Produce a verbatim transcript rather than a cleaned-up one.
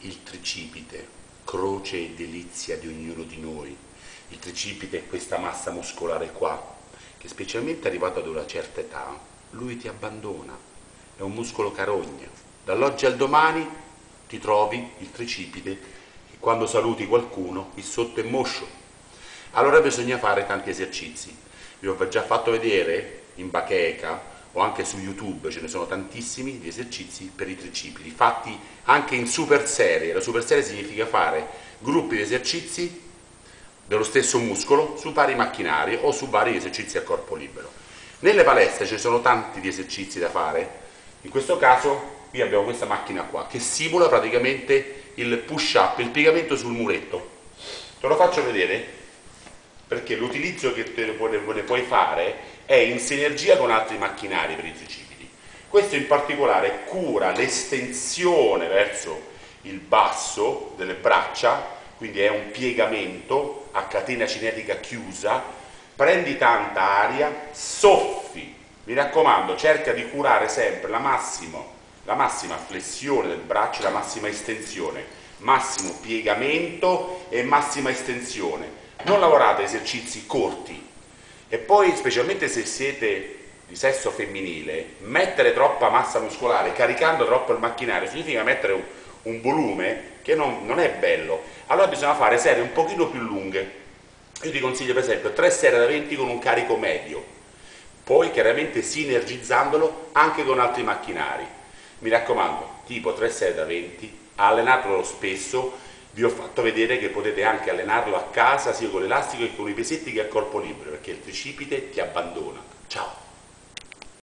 il tricipite, croce e delizia di ognuno di noi. Il tricipite è questa massa muscolare qua, che specialmente arrivato ad una certa età, lui ti abbandona. È un muscolo carogna. Dall'oggi al domani ti trovi il tricipite che quando saluti qualcuno il sotto è moscio. Allora bisogna fare tanti esercizi. Vi ho già fatto vedere in bacheca o anche su YouTube, ce ne sono tantissimi di esercizi per i tricipiti, fatti anche in super serie. La super serie significa fare gruppi di esercizi dello stesso muscolo su vari macchinari o su vari esercizi a corpo libero. Nelle palestre ci sono tanti di esercizi da fare. In questo caso qui abbiamo questa macchina qua che simula praticamente il push up, il piegamento sul muretto. Te lo faccio vedere perché l'utilizzo che te ne puoi fare è in sinergia con altri macchinari per i tricipiti. Questo in particolare cura l'estensione verso il basso delle braccia, quindi è un piegamento a catena cinetica chiusa. Prendi tanta aria, soffi, mi raccomando, cerca di curare sempre la, massimo, la massima flessione del braccio, la massima estensione, massimo piegamento e massima estensione. Non lavorate esercizi corti. E poi, specialmente se siete di sesso femminile, mettere troppa massa muscolare caricando troppo il macchinario significa mettere un, un volume che non, non è bello. Allora bisogna fare serie un pochino più lunghe. Io ti consiglio per esempio tre serie da venti con un carico medio, poi chiaramente sinergizzandolo anche con altri macchinari. Mi raccomando, tipo tre serie da venti, allenatelo spesso. Vi ho fatto vedere che potete anche allenarlo a casa sia con l'elastico che con i pesetti che a corpo libero, perché il tricipite ti abbandona. Ciao!